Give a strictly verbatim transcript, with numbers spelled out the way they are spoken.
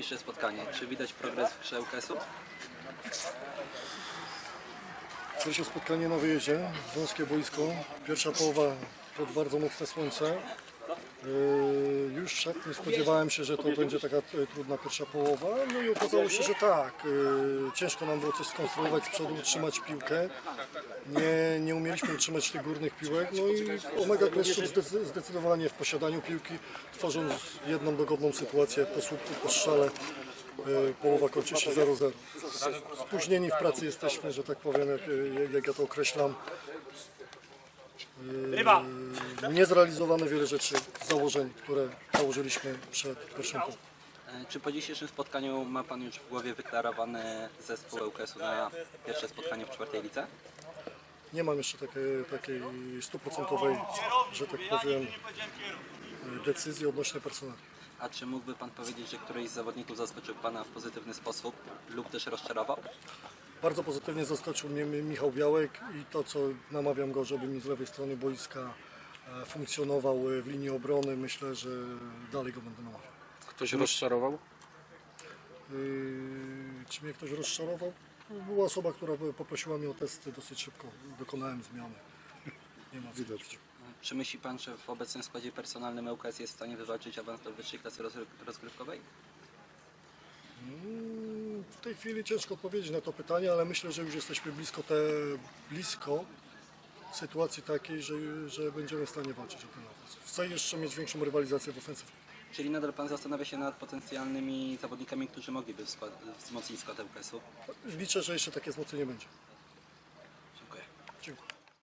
Dzisiejsze spotkanie. Czy widać progres w grze ŁKS-u? Pierwsze spotkanie na wyjeździe, wąskie boisko, pierwsza połowa pod bardzo mocne słońce. Yy, już szatni spodziewałem się, że to będzie taka e, trudna pierwsza połowa, no i okazało się, że tak. Yy, ciężko nam było coś skonstruować z przodu, utrzymać piłkę. Nie, nie umieliśmy utrzymać tych górnych piłek, no i Omega Kleszczuk zdecy- zdecydowanie w posiadaniu piłki, tworząc jedną dogodną sytuację po słupku, po strzale. Yy, połowa kończy się zero zero. Spóźnieni w pracy jesteśmy, że tak powiem, jak, jak ja to określam. Yy, niezrealizowane wiele rzeczy, założeń, które założyliśmy przed pierwszą połową. E, Czy po dzisiejszym spotkaniu ma Pan już w głowie wyklarowany zespół ŁKS-u na pierwsze spotkanie w czwartej lidze? Nie mam jeszcze takiej, takiej stuprocentowej, że tak powiem, decyzji odnośnie personelu. A czy mógłby Pan powiedzieć, że któryś z zawodników zaskoczył Pana w pozytywny sposób lub też rozczarował? Bardzo pozytywnie zaskoczył mnie Michał Białek i to, co namawiam go, żeby mi z lewej strony boiska e, funkcjonował w linii obrony, myślę, że dalej go będę namawiał. Ktoś rozczarował? Yy, czy mnie ktoś rozczarował? Była osoba, która poprosiła mnie o testy, dosyć szybko dokonałem zmiany. Nie ma co widać. Czy myśli Pan, że w obecnym składzie personalnym ŁKS jest w stanie wywalczyć awans do wyższej klasy roz- rozgrywkowej? Mm, W tej chwili ciężko odpowiedzieć na to pytanie, ale myślę, że już jesteśmy blisko, te, blisko sytuacji takiej, że, że będziemy w stanie walczyć o ten awans. Chcę jeszcze mieć większą rywalizację w ofensywie. Czyli nadal Pan zastanawia się nad potencjalnymi zawodnikami, którzy mogliby skład- wzmocnić skład ŁKS-u? Liczę, że jeszcze takie wzmocnienie będzie.